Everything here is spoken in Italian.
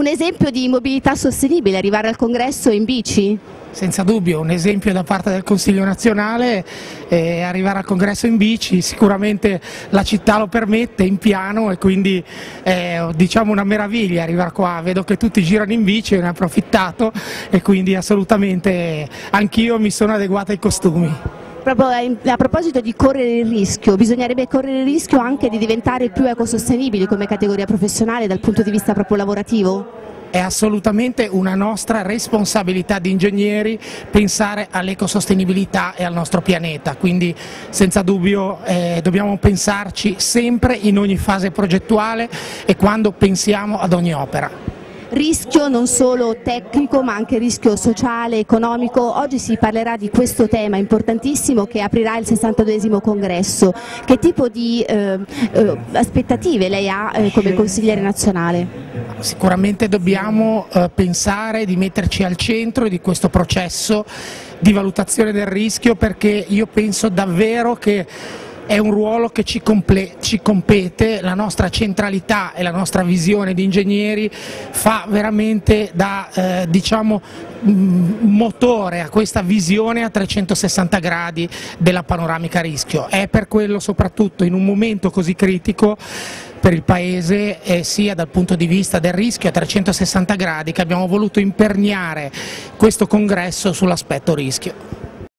Un esempio di mobilità sostenibile, arrivare al congresso in bici? Senza dubbio, un esempio da parte del Consiglio nazionale è arrivare al congresso in bici, sicuramente la città lo permette, in piano, e quindi è diciamo una meraviglia arrivare qua. Vedo che tutti girano in bici, ne ho approfittato e quindi assolutamente anch'io mi sono adeguato ai costumi. Proprio a proposito di correre il rischio, bisognerebbe correre il rischio anche di diventare più ecosostenibili come categoria professionale dal punto di vista proprio lavorativo? È assolutamente una nostra responsabilità di ingegneri pensare all'ecosostenibilità e al nostro pianeta, quindi senza dubbio dobbiamo pensarci sempre in ogni fase progettuale e quando pensiamo ad ogni opera. Rischio non solo tecnico ma anche rischio sociale, economico. Oggi si parlerà di questo tema importantissimo che aprirà il 62esimo congresso. Che tipo di aspettative lei ha come consigliere nazionale? Sicuramente dobbiamo pensare di metterci al centro di questo processo di valutazione del rischio, perché io penso davvero che è un ruolo che ci compete, la nostra centralità e la nostra visione di ingegneri fa veramente da diciamo, motore a questa visione a 360 gradi della panoramica rischio. È per quello, soprattutto in un momento così critico per il Paese, sia dal punto di vista del rischio a 360 gradi, che abbiamo voluto imperniare questo congresso sull'aspetto rischio.